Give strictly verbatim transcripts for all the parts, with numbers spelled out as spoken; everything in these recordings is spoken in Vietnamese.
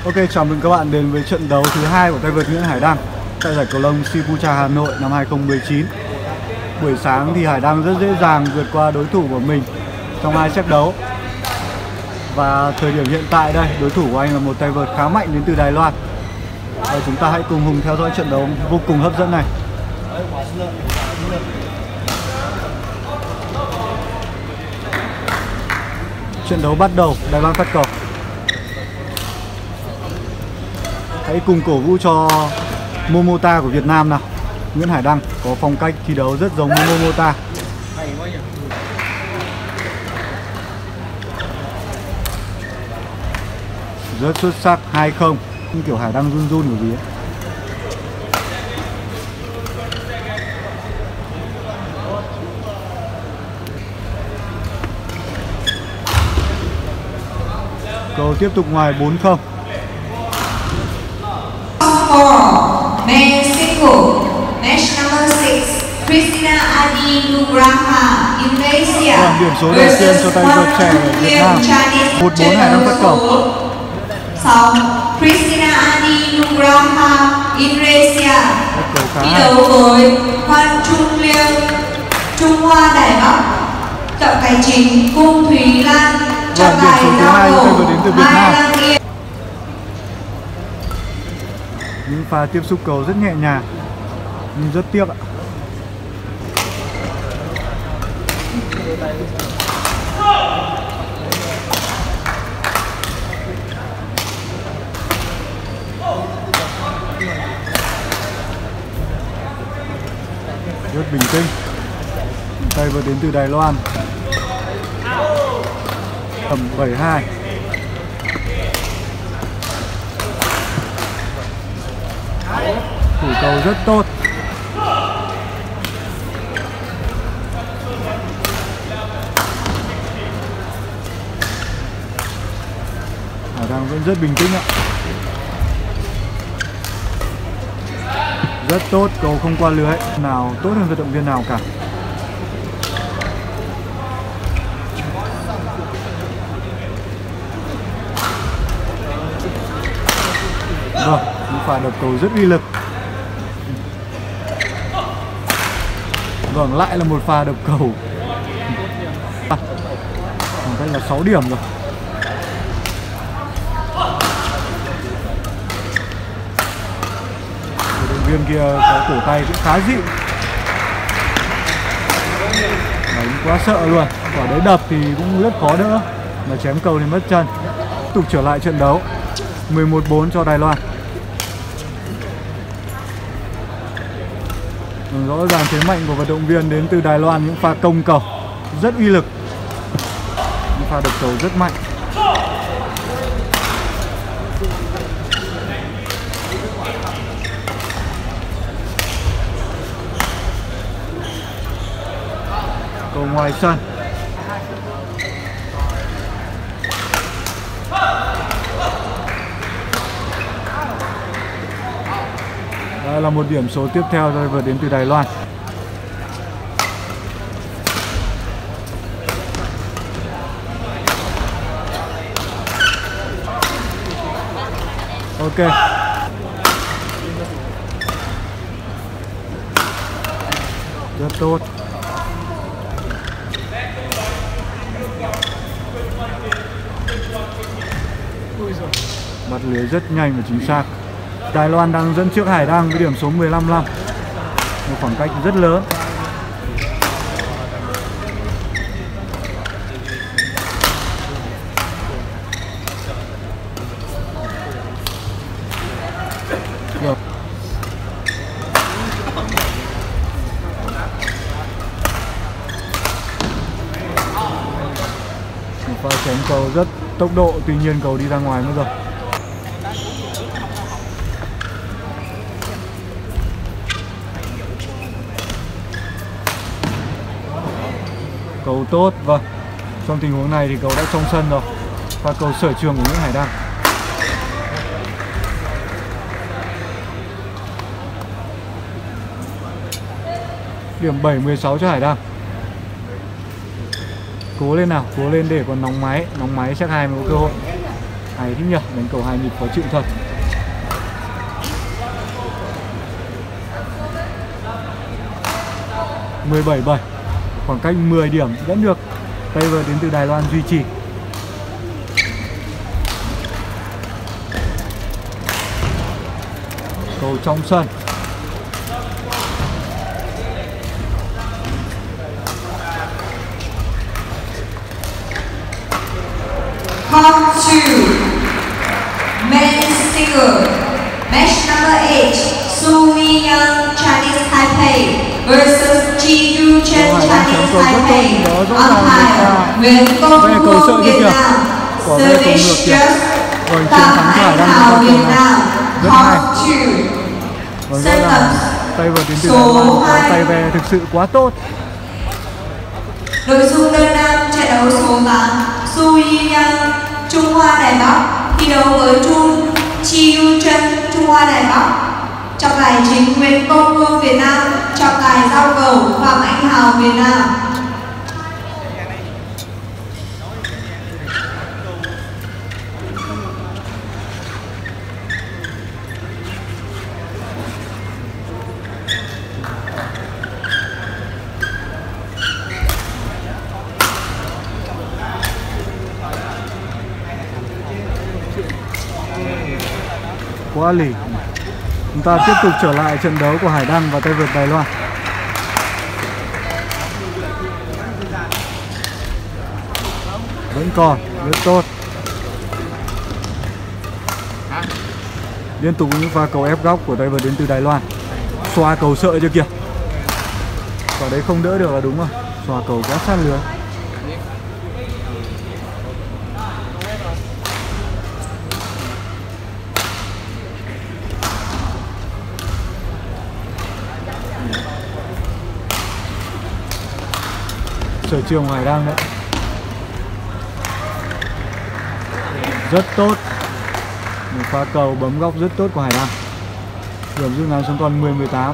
Ok, chào mừng các bạn đến với trận đấu thứ hai của tay vợt Nguyễn Hải Đăng tại giải cầu lông Sipucha Hà Nội năm hai không một chín. Buổi sáng thì Hải Đăng rất dễ dàng vượt qua đối thủ của mình trong hai set đấu. Và thời điểm hiện tại đây, đối thủ của anh là một tay vợt khá mạnh đến từ Đài Loan. Và chúng ta hãy cùng Hùng theo dõi trận đấu vô cùng hấp dẫn này. Trận đấu bắt đầu, Đài Loan phát cầu. Hãy cùng cổ vũ cho Momota của Việt Nam nào. Nguyễn Hải Đăng có phong cách thi đấu rất giống với Momota. Rất xuất sắc, hai không. Nhưng kiểu Hải Đăng run run của gì ấy. Cầu tiếp tục ngoài bốn không. Mexico, match number six, Cristina Adi Nugraha, Indonesia. Điểm số đầu tiên cho tay vợt trẻ Việt Nam. một bốn Hải Đăng phát cầu. sáu, Cristina Adi Nugraha, Indonesia. Thi đấu với Hoan Trung Liêu, Trung Hoa Đài Bắc. Trọng tài chính Cung Thúy Lan. Vâng, điểm số thứ hai cho tay vợt đến từ Việt Nam. Những pha tiếp xúc cầu rất nhẹ nhàng nhưng rất tiếc ạ. Rất bình tĩnh. Tay vợt đến từ Đài Loan. Tầm bảy hai. Thủ cầu rất tốt. Hải Đăng vẫn rất bình tĩnh ạ. Rất tốt, cầu không qua lưới. Nào tốt hơn vận động viên nào cả. Vâng, những pha đập cầu rất uy lực. Vâng, lại là một pha đập cầu. Đây là sáu điểm rồi. Cổ động viên kia có cổ tay cũng khá dịu. Đánh quá sợ luôn. Quả đấy đập thì cũng rất khó đỡ. Mà chém cầu thì mất chân. Tiếp tục trở lại trận đấu. mười một bốn cho Đài Loan. Rõ ràng thế mạnh của vận động viên đến từ Đài Loan, những pha công cầu rất uy lực, những pha đập cầu rất mạnh. Cầu ngoài sân. Đây là một điểm số tiếp theo rồi vừa đến từ Đài Loan. Ok. Rất tốt. Bắt lưới rất nhanh và chính xác. Đài Loan đang dẫn trước Hải Đăng với điểm số mười lăm năm. Một khoảng cách rất lớn. Được. Một pha chém cầu rất tốc độ, tuy nhiên cầu đi ra ngoài mất rồi. Cầu tốt, vâng. Trong tình huống này thì cầu đã trong sân rồi. Và cầu sở trường của Nguyễn Hải Đăng. Điểm bảy mười sáu cho Hải Đăng. Cố lên nào, cố lên để còn nóng máy. Nóng máy chắc hai mới có cơ hội. Hay thế nhỉ, đánh cầu hai nhịp khó chịu thật. mười bảy bảy, khoảng cách mười điểm vẫn được tay vợt đến từ Đài Loan duy trì. Cầu trong sân. Court two, men's single, match number eight, Su Yi-young, Chinese Taipei versus Ji Yu-chen, Chinese Taipei. Umpire, Nguyễn Công Vương, Việt Nam. Service just, Phạm Anh Hào, Việt Nam. Court two. Sân tập tay vợt đến từ Đài Loan có tay về thực sự quá tốt. Nội dung đơn nam trận đấu số tám, Su Yi-young, Trung Hoa Đài Bắc thi đấu với Trung Ji Yu-chen, Trung Hoa Đài Bắc. Trọng tài chính Nguyễn Công Vương, Việt Nam. Trọng tài giao cầu Phạm Anh Hào, Việt Nam. Quá lì. Chúng ta tiếp tục trở lại trận đấu của Hải Đăng và tay vợt Đài Loan. Vẫn còn rất tốt. Liên tục những pha cầu ép góc của tay vợt đến từ Đài Loan. Xoa cầu sợi chưa kìa. Quả đấy không đỡ được là đúng rồi. Xoa cầu quá sát lưới. Sở trường Hải Đăng đấy. Rất tốt. Một pha cầu bấm góc rất tốt của Hải Đăng. Điểm rút ngắn xuống còn mười mười tám.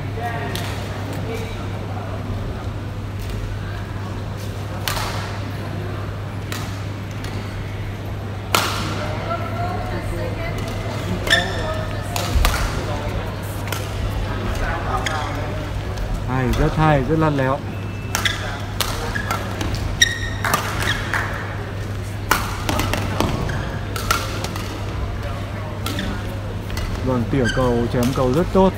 Hay, rất hay, rất lăn léo. Vâng, tỉa cầu, chém cầu rất tốt.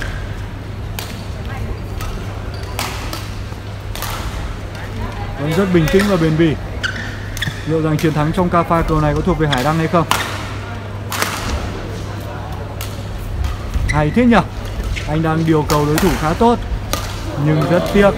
Vẫn rất bình tĩnh và bền bỉ. Liệu rằng chiến thắng trong ca pha cầu này có thuộc về Hải Đăng hay không? Hay thế nhỉ? Anh đang điều cầu đối thủ khá tốt. Nhưng rất tiếc.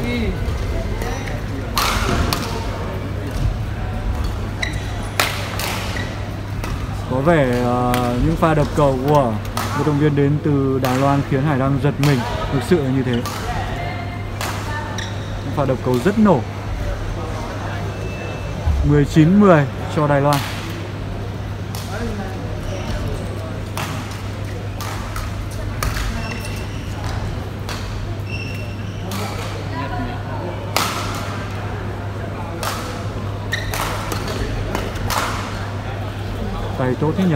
Có vẻ uh, những pha đập cầu của vận động viên đến từ Đài Loan khiến Hải Đăng giật mình. Thực sự là như thế. Những pha đập cầu rất nổ. mười chín mười cho Đài Loan. Tay tốt thế nhỉ.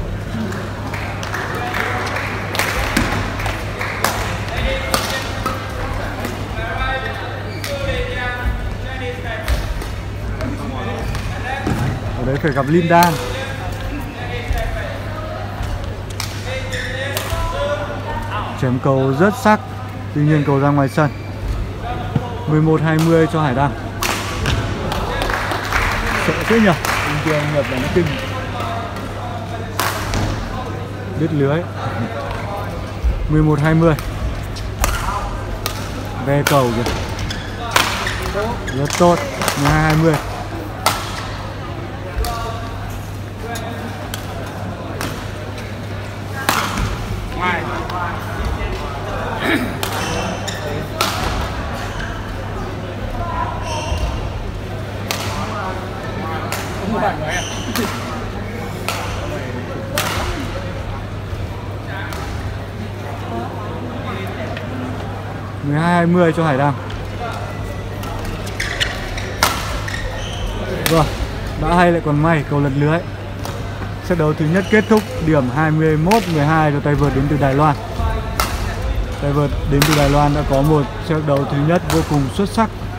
Ở đấy phải gặp Linh Đan. Chém cầu rất sắc. Tuy nhiên cầu ra ngoài sân. mười một hai mươi cho Hải Đăng. Sợ thế nhỉ. Bên kia anh Nhập đánh kinh. Đứt lưới. mười một hai mươi. Ve cầu kìa. Rất tốt. mười hai hai mươi. mười hai hai mươi cho Hải Đăng. Vâng, đã hay lại còn may cầu lật lưới. set đấu thứ nhất kết thúc điểm hai mươi mốt mười hai cho tay vợt đến từ Đài Loan. Tay vợt đến từ Đài Loan đã có một set đấu thứ nhất vô cùng xuất sắc.